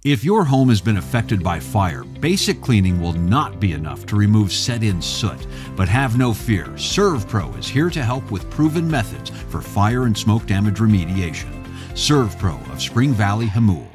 If your home has been affected by fire, basic cleaning will not be enough to remove set-in soot. But have no fear, SERVPRO is here to help with proven methods for fire and smoke damage remediation. SERVPRO of Spring Valley, Jamul.